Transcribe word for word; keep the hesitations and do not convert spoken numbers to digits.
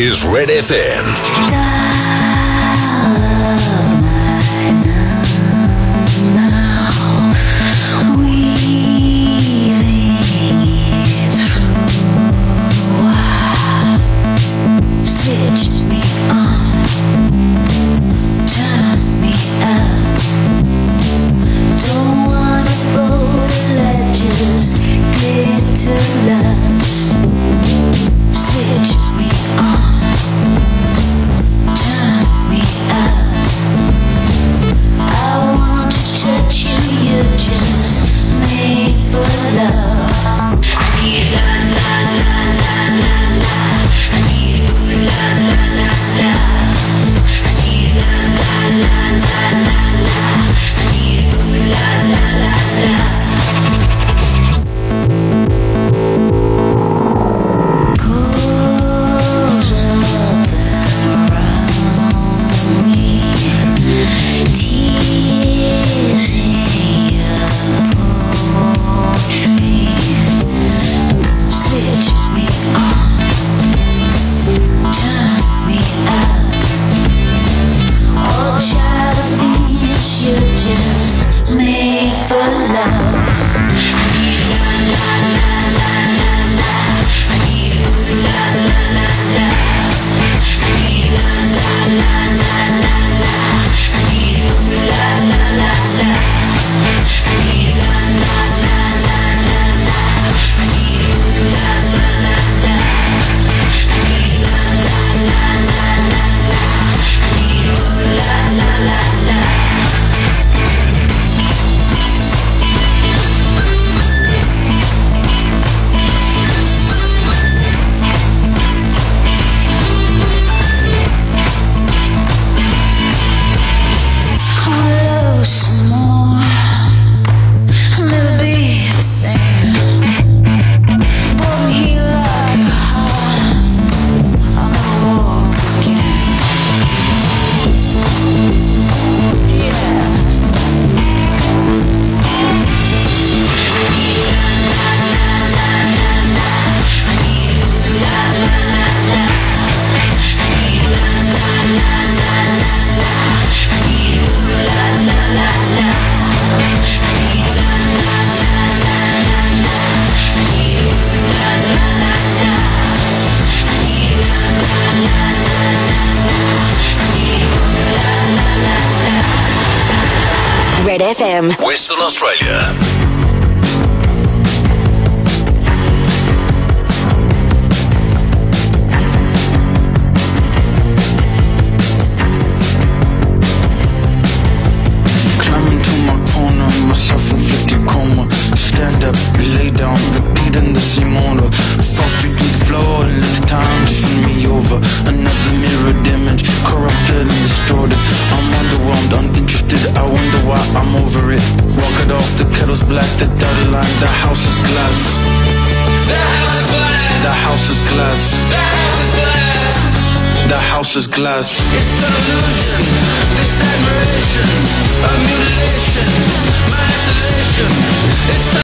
is Red F M. Red F M, Western Australia. Stand up, lay down, repeat in the same order. Fall straight to the floor and let the time turn me over. Another mirrored image, corrupted and distorted. I'm underwhelmed, uninterested, I wonder why I'm over it. Walk it off, the kettle's black, the dotted line, the house is glass. The house is glass. The house is glass. The house is glass. The house is glass. It's an illusion, this admiration, a mutilation, my isolation. It's